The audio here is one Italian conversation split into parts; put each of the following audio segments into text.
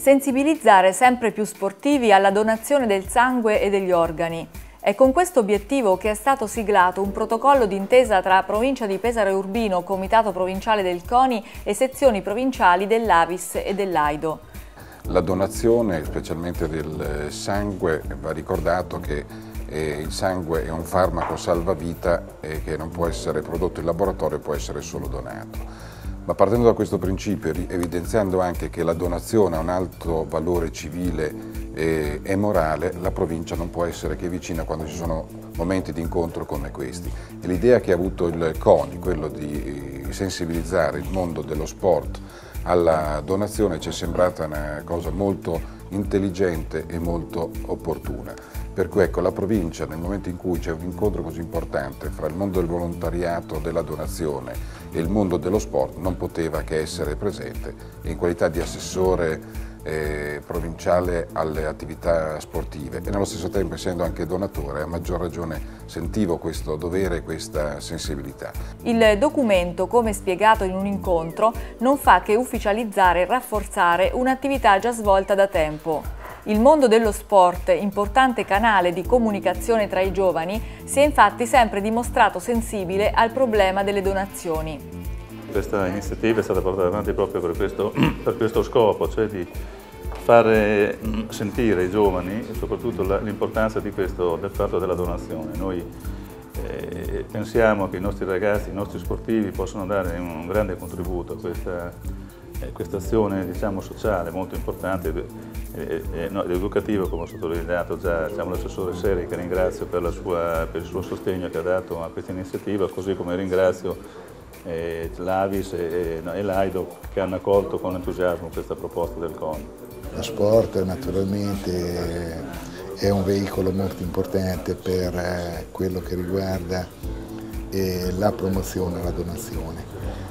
Sensibilizzare sempre più sportivi alla donazione del sangue e degli organi. È con questo obiettivo che è stato siglato un protocollo d'intesa tra Provincia di Pesaro e Urbino, Comitato Provinciale del CONI e sezioni provinciali dell'Avis e dell'Aido. La donazione, specialmente del sangue, va ricordato che il sangue è un farmaco salvavita che non può essere prodotto in laboratorio, può essere solo donato. Ma partendo da questo principio, evidenziando anche che la donazione ha un alto valore civile e morale, la provincia non può essere che vicina quando ci sono momenti di incontro come questi. E l'idea che ha avuto il CONI, quello di sensibilizzare il mondo dello sport alla donazione, ci è sembrata una cosa molto intelligente e molto opportuna. Per cui ecco, la provincia, nel momento in cui c'è un incontro così importante fra il mondo del volontariato, della donazione e il mondo dello sport, non poteva che essere presente. In qualità di assessore provinciale alle attività sportive e nello stesso tempo, essendo anche donatore, a maggior ragione sentivo questo dovere e questa sensibilità. Il documento, come spiegato in un incontro, non fa che ufficializzare e rafforzare un'attività già svolta da tempo. Il mondo dello sport, importante canale di comunicazione tra i giovani, si è infatti sempre dimostrato sensibile al problema delle donazioni. Questa iniziativa è stata portata avanti proprio per questo scopo, cioè di fare sentire ai giovani soprattutto l'importanza del fatto della donazione. Noi pensiamo che i nostri ragazzi, i nostri sportivi possano dare un grande contributo a questa azione, diciamo, sociale molto importante ed educativa, come ho sottolineato già l'assessore Seri, che ringrazio per il suo sostegno che ha dato a questa iniziativa, così come ringrazio l'Avis e l'Aido che hanno accolto con entusiasmo questa proposta del CONI. Lo sport naturalmente è un veicolo molto importante per quello che riguarda la promozione e la donazione,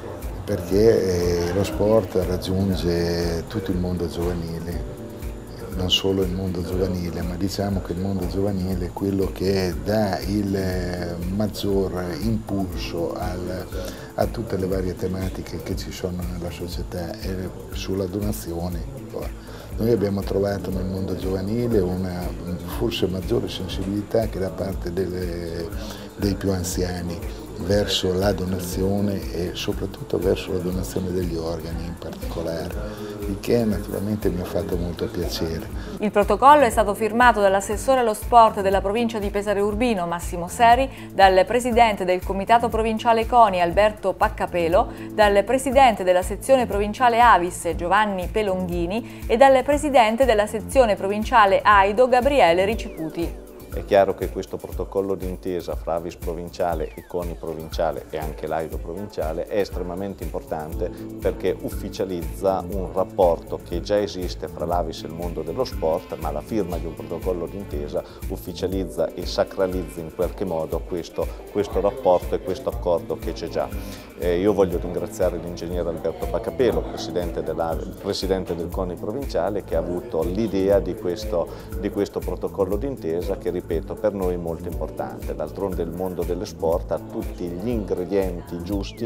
perché lo sport raggiunge tutto il mondo giovanile, non solo il mondo giovanile, ma diciamo che il mondo giovanile è quello che dà il maggior impulso a tutte le varie tematiche che ci sono nella società e sulla donazione. Noi abbiamo trovato nel mondo giovanile una forse maggiore sensibilità che da parte dei più anziani verso la donazione e soprattutto verso la donazione degli organi in particolare, il che naturalmente mi ha fatto molto piacere. Il protocollo è stato firmato dall'assessore allo sport della provincia di Pesaro e Urbino, Massimo Seri, dal presidente del comitato provinciale CONI, Alberto Paccapelo, dal presidente della sezione provinciale Avis, Giovanni Pelonghini, e dal presidente della sezione provinciale Aido, Gabriele Riciputi. È chiaro che questo protocollo d'intesa fra Avis provinciale e CONI provinciale e anche l'Aido provinciale è estremamente importante perché ufficializza un rapporto che già esiste fra l'Avis e il mondo dello sport, ma la firma di un protocollo d'intesa ufficializza e sacralizza in qualche modo questo rapporto e questo accordo che c'è già. Io voglio ringraziare l'ingegnere Alberto Paccapelo, presidente del CONI provinciale, che ha avuto l'idea di questo protocollo d'intesa che, ripeto, per noi è molto importante. D'altronde il mondo dello sport ha tutti gli ingredienti giusti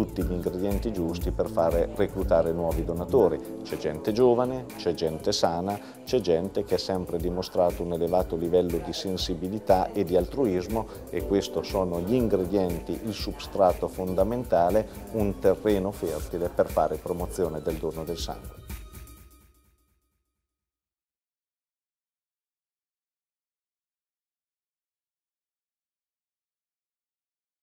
per fare reclutare nuovi donatori. C'è gente giovane, c'è gente sana, c'è gente che ha sempre dimostrato un elevato livello di sensibilità e di altruismo, e questi sono gli ingredienti, il substrato fondamentale, un terreno fertile per fare promozione del dono del sangue.